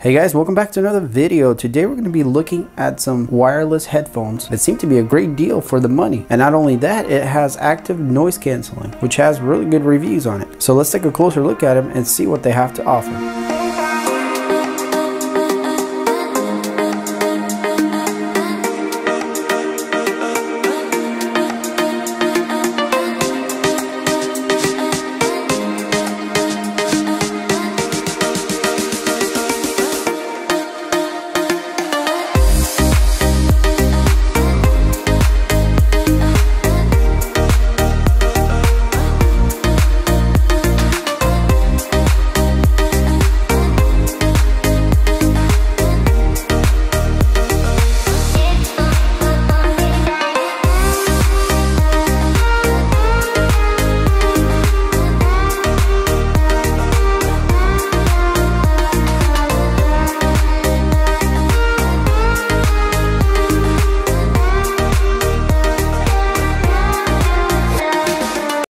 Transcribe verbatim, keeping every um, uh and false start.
Hey guys, welcome back to another video. Today we're going to be looking at some wireless headphones that seem to be a great deal for the money. And not only that, it has active noise canceling, which has really good reviews on it. So let's take a closer look at them and see what they have to offer.